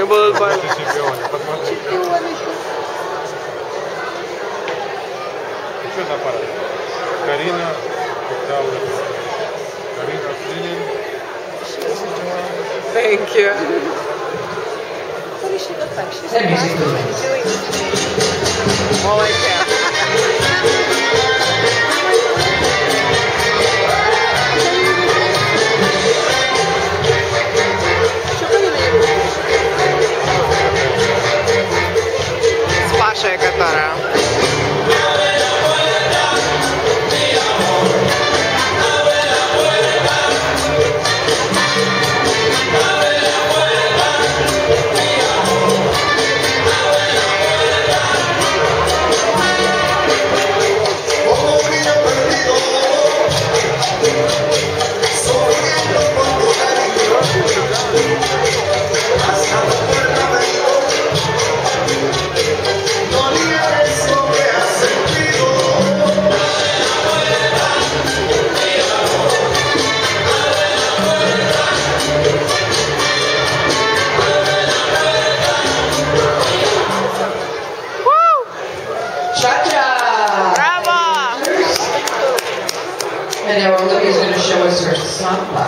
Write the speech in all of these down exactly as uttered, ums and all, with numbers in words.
волейбол. Чемпионы, посмотри. Еще на пару. Карина, Кутауэр. Карина Флинин. Thank you. What does she look like? She's That music doing All I can. С Пашей, которая. And now Olivia's going to show us her samba.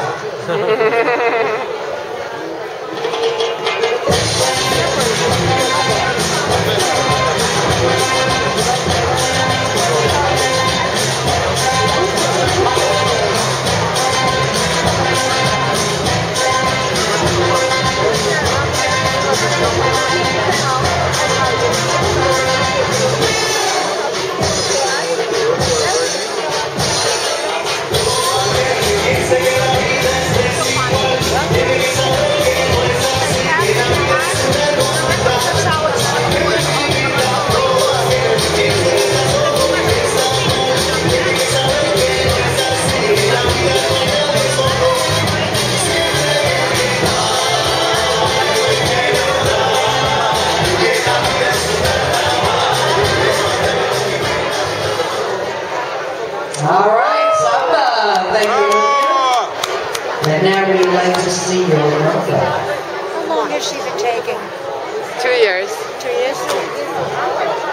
All right, samba. Thank you. And now we'd like to see your yoga. How long has she been taking? Two years. Two years?